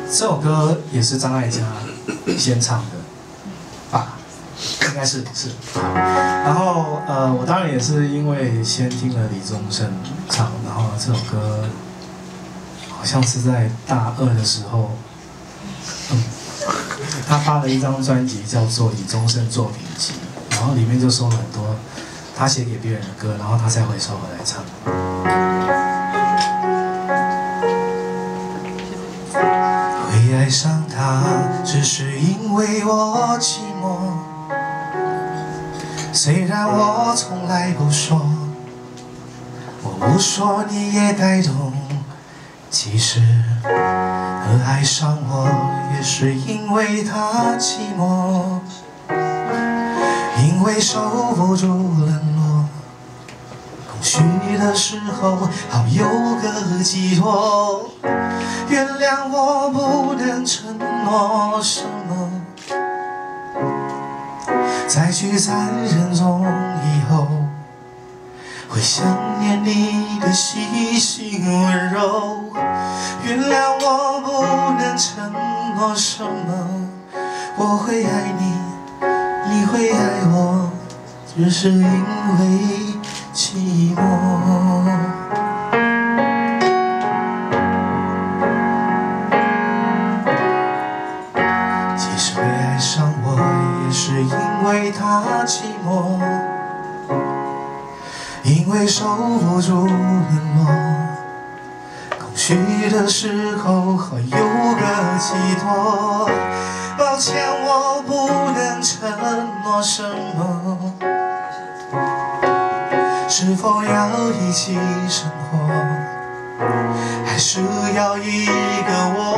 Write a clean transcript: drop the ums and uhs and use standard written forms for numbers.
这首歌也是张艾嘉先唱的吧？应该是。然后我当然也是因为先听了李宗盛唱，然后这首歌好像是在大二的时候，他发了一张专辑叫做《李宗盛作品集》，然后里面就收了很多他写给别人的歌，然后他才回收回来唱。会爱上他，只是因为我寂寞。虽然我从来不说，我不说你也该懂。其实和爱上我，也是因为他寂寞，因为受不住冷落，空虚的时候好有个寄托。原谅我不能承诺什么，在聚散人中以后，会想念你的细心温柔。原谅我不能承诺什么，我会爱你，你会爱我，只是因为寂寞。其实会爱上我，也是因为他寂寞，因为受不住冷落，空虚的时候好有个寄托。抱歉，我不能承诺什么，是否要一起生活，还是要一个我